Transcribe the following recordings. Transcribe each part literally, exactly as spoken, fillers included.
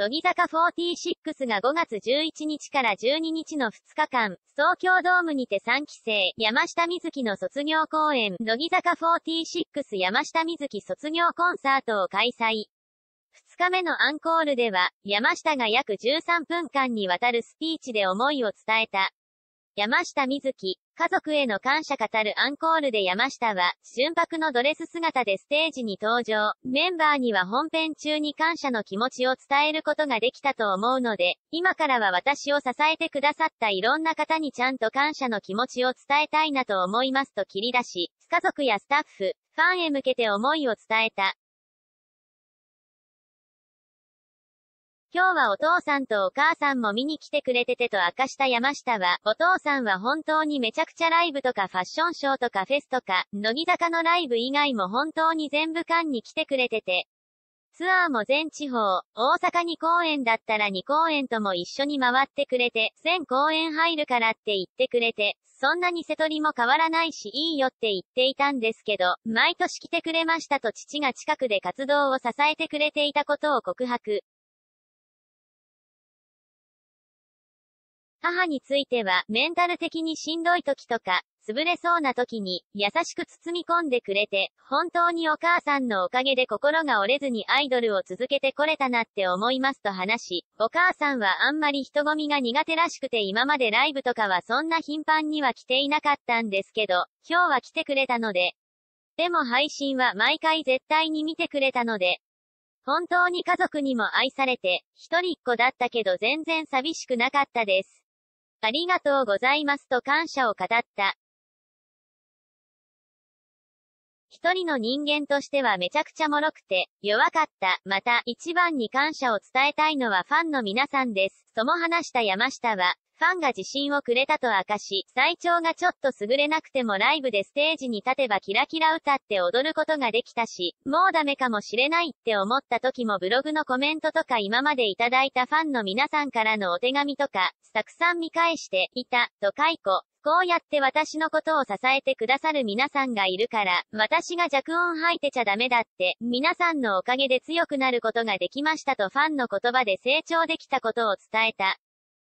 乃木坂フォーティーシックスがごがつじゅういちにちからじゅうににちのふつかかん、東京ドームにてさんきせい、山下美月の卒業公演、乃木坂フォーティーシックス山下美月卒業コンサートを開催。ふつかめのアンコールでは、山下が約じゅうさんぷんかんにわたるスピーチで思いを伝えた。山下美月、家族への感謝語るアンコールで山下は、純白のドレス姿でステージに登場。メンバーには本編中に感謝の気持ちを伝えることができたと思うので、今からは私を支えてくださったいろんな方にちゃんと感謝の気持ちを伝えたいなと思いますと切り出し、家族やスタッフ、ファンへ向けて思いを伝えた。今日はお父さんとお母さんも見に来てくれててと明かした山下は、お父さんは本当にめちゃくちゃライブとかファッションショーとかフェスとか、乃木坂のライブ以外も本当に全部間に来てくれてて、ツアーも全地方、大阪に公演だったらにこうえんとも一緒に回ってくれて、全公演入るからって言ってくれて、そんなに瀬取りも変わらないしいいよって言っていたんですけど、毎年来てくれましたと父が近くで活動を支えてくれていたことを告白。母については、メンタル的にしんどい時とか、潰れそうな時に、優しく包み込んでくれて、本当にお母さんのおかげで心が折れずにアイドルを続けてこれたなって思いますと話し、お母さんはあんまり人混みが苦手らしくて今までライブとかはそんな頻繁には来ていなかったんですけど、今日は来てくれたので。でも配信は毎回絶対に見てくれたので。本当に家族にも愛されて、一人っ子だったけど全然寂しくなかったです。ありがとうございますと感謝を語った。一人の人間としてはめちゃくちゃ脆くて、弱かった。また、一番に感謝を伝えたいのはファンの皆さんです。とも話した山下は、ファンが自信をくれたと明かし、体調がちょっと優れなくてもライブでステージに立てばキラキラ歌って踊ることができたし、もうダメかもしれないって思った時もブログのコメントとか今までいただいたファンの皆さんからのお手紙とか、たくさん見返していた、と解雇。こうやって私のことを支えてくださる皆さんがいるから、私が弱音吐いてちゃダメだって、皆さんのおかげで強くなることができましたとファンの言葉で成長できたことを伝えた。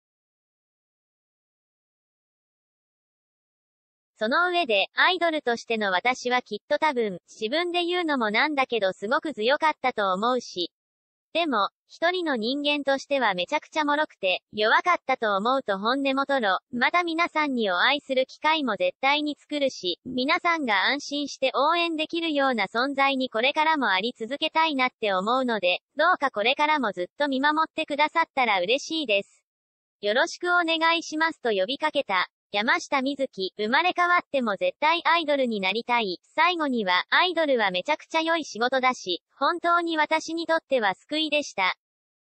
その上で、アイドルとしての私はきっと多分、自分で言うのもなんだけどすごく強かったと思うし。でも、一人の人間としてはめちゃくちゃ脆くて、弱かったと思うと本音もとろ、また皆さんにお会いする機会も絶対に作るし、皆さんが安心して応援できるような存在にこれからもあり続けたいなって思うので、どうかこれからもずっと見守ってくださったら嬉しいです。よろしくお願いしますと呼びかけた。山下美月、生まれ変わっても絶対アイドルになりたい。最後には、アイドルはめちゃくちゃ良い仕事だし、本当に私にとっては救いでした。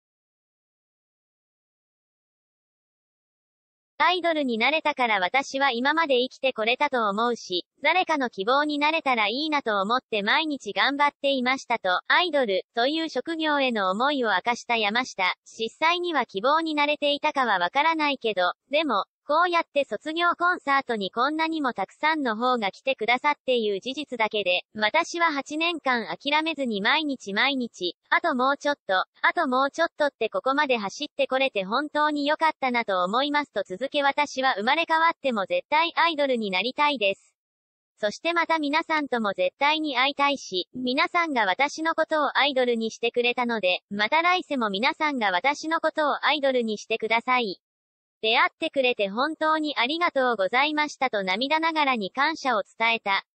アイドルになれたから私は今まで生きてこれたと思うし、誰かの希望になれたらいいなと思って毎日頑張っていましたと、アイドルという職業への思いを明かした山下。実際には希望になれていたかはわからないけど、でも、こうやって卒業コンサートにこんなにもたくさんの方が来てくださっていう事実だけで、私ははちねんかん諦めずに毎日毎日、あともうちょっと、あともうちょっとってここまで走ってこれて本当に良かったなと思いますと続け私は生まれ変わっても絶対アイドルになりたいです。そしてまた皆さんとも絶対に会いたいし、皆さんが私のことをアイドルにしてくれたので、また来世も皆さんが私のことをアイドルにしてください。出会ってくれて本当にありがとうございましたと涙ながらに感謝を伝えた。